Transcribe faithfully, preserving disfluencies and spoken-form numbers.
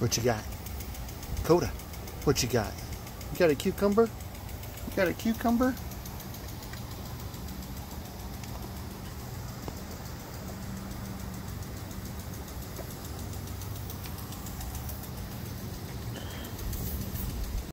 What you got? Koda, what you got? You got a cucumber? You got a cucumber?